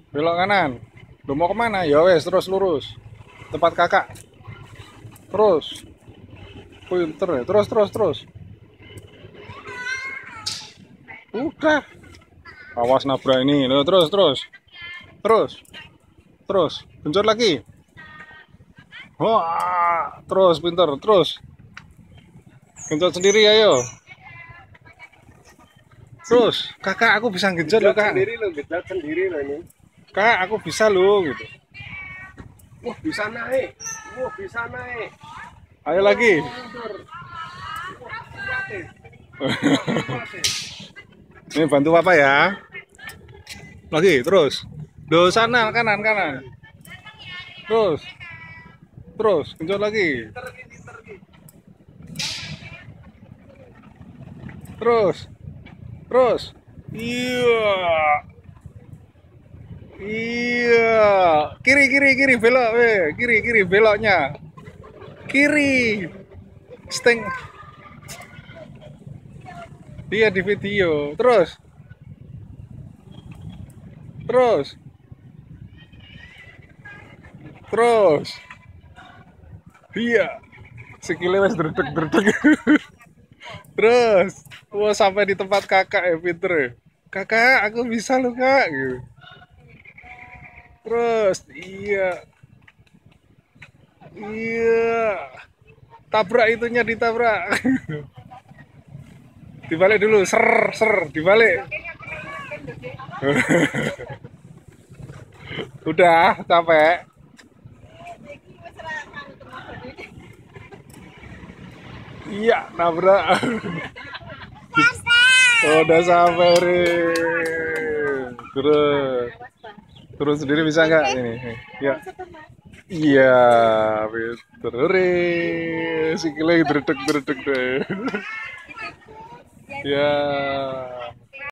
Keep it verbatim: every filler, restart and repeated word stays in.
Belok kanan. Lu mau kemana? Ya wes, terus lurus. Tempat kakak. Terus. Pinter ya. Terus, terus, terus. Udah. Awas nabrak ini. Loh, terus, terus. Terus. Terus. Genjot lagi. Wah. Terus, pinter. Terus. Genjot sendiri, ayo. Terus. Kakak, aku bisa genjot loh, Gejat kak. sendiri loh, gejat sendiri loh ini. Kak, aku bisa loh, gitu. Wah, bisa naik. Wah, bisa naik. Ayo Wah, lagi. mundur. Wah, kuat ya. Wah, kuat ya. Ini bantu apa ya? Lagi, terus. Do sana, kanan, kanan. Terus. Terus, genjot lagi. Pinter lagi, pinter lagi. Terus. Terus. Iya. Iya. Kiri, kiri, kiri, belok, weh. Kiri, kiri, beloknya. Kiri. Steng. Dia di video. Terus. Terus. Terus. Iya. Sikile wes dredeg-dredeg. Terus. Wah, sampai di tempat kakak ya, pinter ya. Kakak, aku bisa loh, Kak. Gitu. Terus, iya. Iya. Tabrak itunya ditabrak. Dibalik dulu, ser, ser, dibalik. Udah, capek. Iya, nabrak. Oh, udah sampai, Rin. Terus, terus sendiri bisa nggak ini? Ya. Iya, pinter, Rin. Sikilnya dredeg-dredeg deh. Ya.